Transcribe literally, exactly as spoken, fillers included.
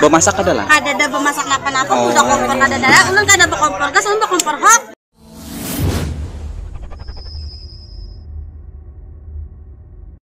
Bemasak adalah. Kada ada bemasak napa-napa, udah kompor kada ada, ulun kada kompor, kas ulun kompor hok.